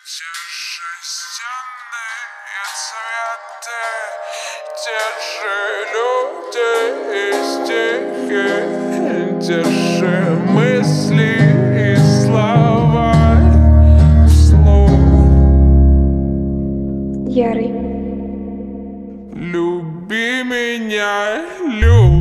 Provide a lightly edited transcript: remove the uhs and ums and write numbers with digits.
Держи стены и цветы, держи люди и стихи, держи мысли и слова вслух. Ярый. Люби меня, люби.